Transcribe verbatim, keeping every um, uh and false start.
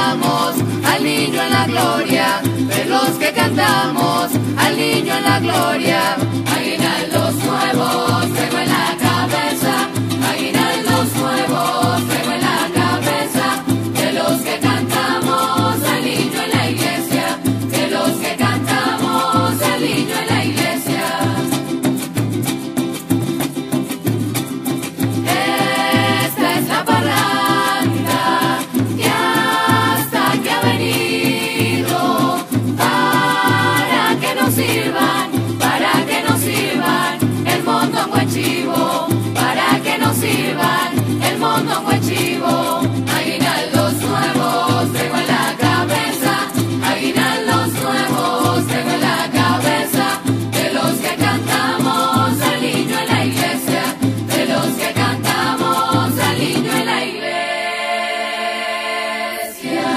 cantamos al niño en la gloria, de los que cantamos al niño en la gloria. Aguinaldos nuevos traigo en la cabeza, aguinaldos nuevos traigo en la cabeza, de los que cantamos al niño en la iglesia, de los que cantamos al niño en la iglesia. Esta es la parranda que hasta que ha venido para que nos sirvan, para que nos sirvan el mondongo en chivo, para que nos sirvan el mondongo en chivo. Aguinaldos nuevos traigo en la cabeza, aguinaldos nuevos traigo en la cabeza, de los que cantamos al niño en la iglesia, de los que cantamos al niño en la iglesia.